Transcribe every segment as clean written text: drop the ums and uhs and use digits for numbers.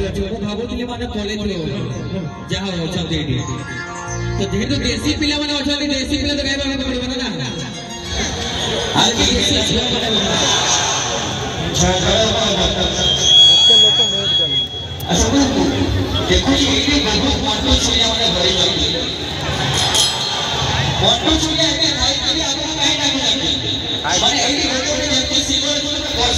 अच्छे को भाबुली माने पले तो जहां अछंती एठी तो जेहेतु देसी पिला माने अछंती देसी पिला तो गायबा को पड़िबो ना आज देसी पिला माने असो देखो ये बहुत मोटो छुया माने भरी जाती मोटो छुया के खाई के आगो काहे ना जाती माने एठी गोटे जेते सिल्वर वर्ष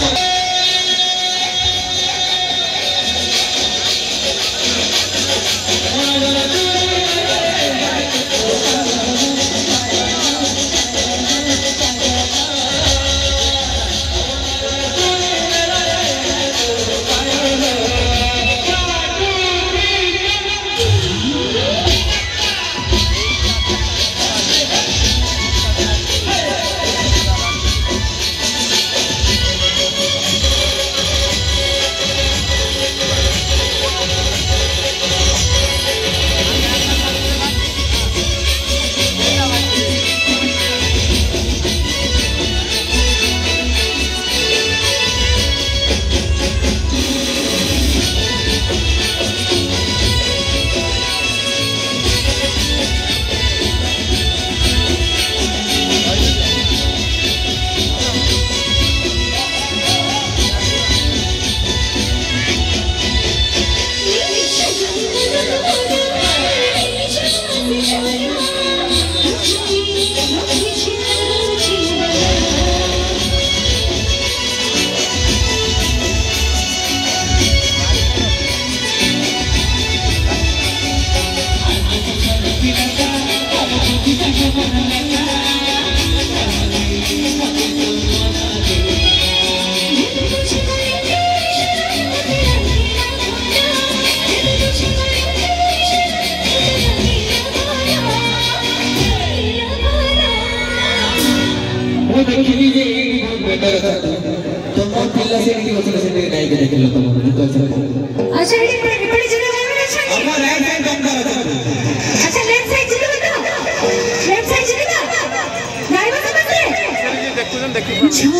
देखिली जे बहुत बेटर था तो हम पिल्ला से नहीं होता से गाय के देख लो तुम तो अच्छा ये बड़ी जगह है ना अच्छा हमारा राइट साइड कम कर अच्छा लेफ्ट साइड जगह बताओ लेफ्ट साइड जगह गाय में समझ ले देखो जन देखी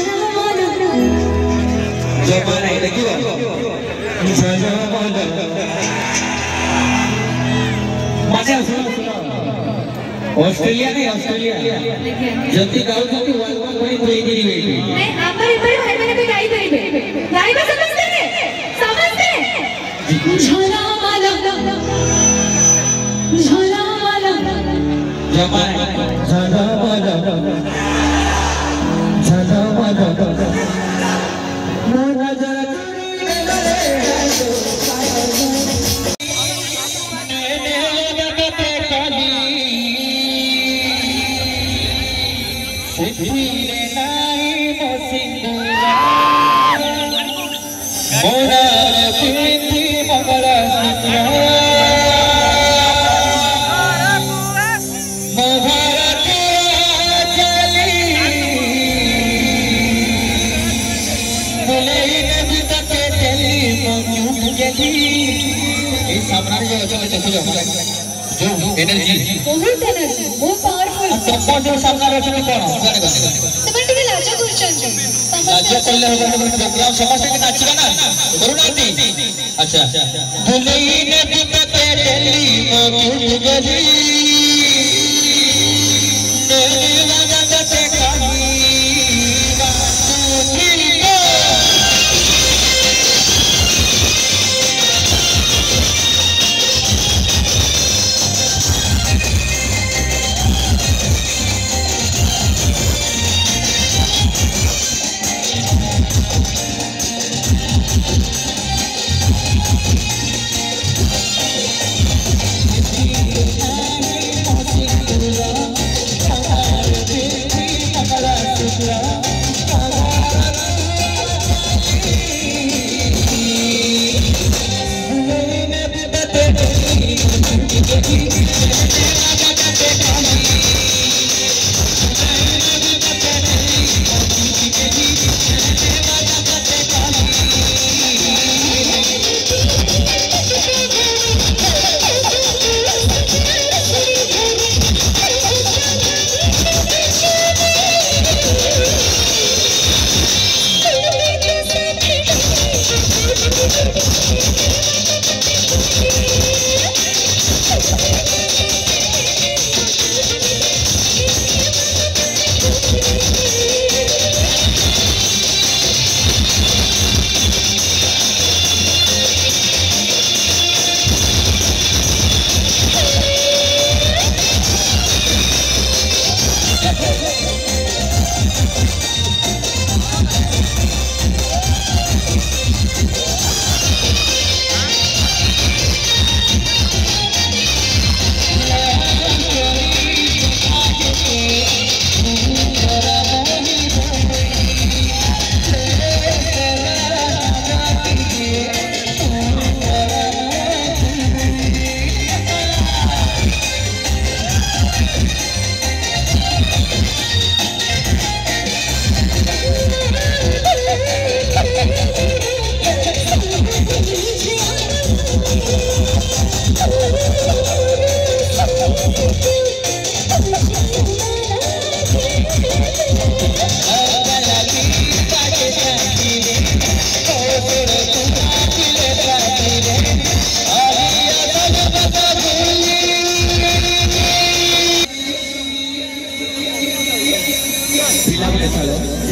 जमाना है देखियो मजा सुनो ऑस्ट्रेलिया नहीं ऑस्ट्रेलिया जल्दी गाओ जल्दी वन बड़ी कोई नहीं नहीं आप पर भाई मैंने भी गाई बस समझते झोला वाला जमाना झोला वाला मोरा जरा सिद्धीरे नाई मोसिंदूरा मोरा पिंदी मगरा सिंधरा मोहरा के चली बोले नदी तक चली मोचूक चली ये सामने जो अच्छा चल रहा है जो एनर्जी बहुत पावरफुल सब जो सामने रचना कौन गाने गाने ସେମାନେ ଟିକେ ଲାଜ କରୁଛନ୍ତି लाज करले हो प्रोग्राम समस्त के नाचबा ना करुणाती अच्छा भुलई ने बिपते दिल्ली मोचूक गली देवा जगते कहानी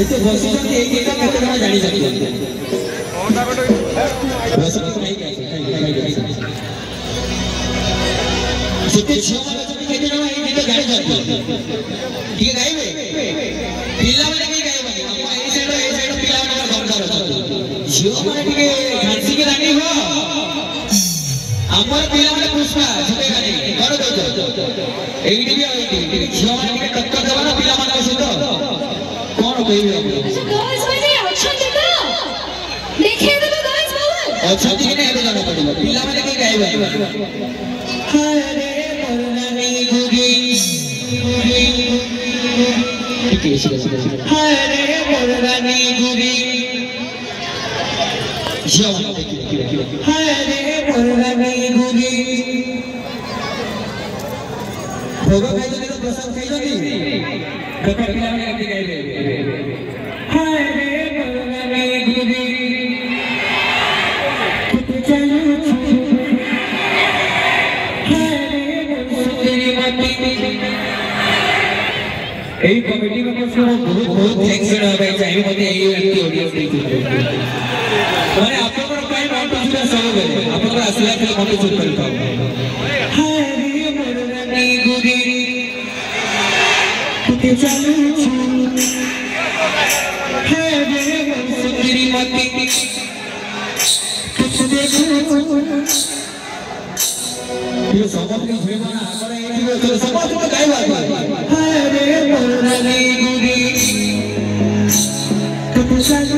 ଯେତେ ବସିଛନ୍ତି ଏଇ ଗୀତ କେତେ ଜଣ ଜାଣିଛନ୍ତି ସେତେ ଝିଅମାନେ ଅଛନ୍ତି କେତେ ଜଣ ଏଇ ଗୀତ ଜାଣିଛନ୍ତି ଟିକେ ଗାଇବେ ପିଲାମାନେ କେହି ଗାଇବେନି ଏଇ ସାଇଡ୍ ପିଲାମାନଙ୍କ ଦରକାର ଅଛନ୍ତି ଝିଅମାନେ ଟିକେ ଘାସିକି ରାଣି ହୁଅ ଆମର ପିଲାମାନେ ପୁଷ୍ପା ଝୁକେ ଗାନି କଣ କହୁଛ ଏଇଠି ବି ଏଇଠି ଝିଅମାନେ ଟିକେ ଟକ୍କର ଦେବା ନା ପିଲାମାନଙ୍କ ସହିତ କଣ କହିବି ଅଛନ୍ତି କି ନା ଏବେ ଜଣା ପଡିବ ପିଲାମାନେ କେହି ଗାଇବେ भोग खाई तो प्रसाद खाई पिलाने गाइबे এই কমিটি মেম্বারস को बहुत बहुत थैंक्स देना भाई चाहिए मते এই একটি অডিয়েন্স দেখি মানে আপনাদের কাই মন্টু সুরা সব গলে আপনাদের আসিলা খালি মন্টু সুর করি পাও হরে মররানি গুরি তুতে চালু হরে সুন্দরী মতি कुछ देखो ये समझ के जीवन आकर ये तो समझ में गाय बात हरे मररानी गुरी तुते चालू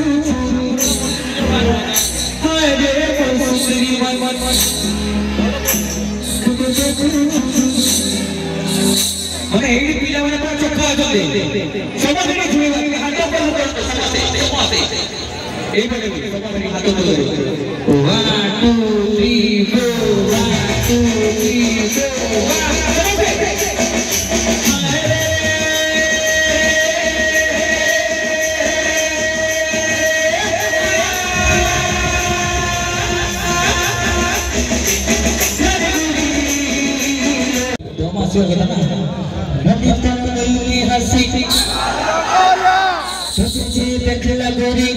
हरे सुंदरी मन तुते देखो মানে এই পিলাମାନେ পুরা চোখা অଛନ୍ତି সমস্ত কি জীবন হাত पर সমস্ত এই বলে সমস্ত হাত ধরে 1 2 3 4 1 2 देखला गोरी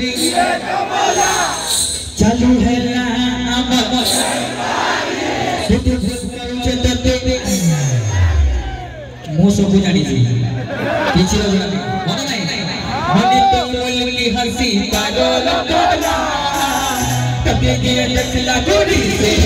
चालू है ना मो सब जानी किसी मन नहीं तो हंसी पागल देखला गोरी से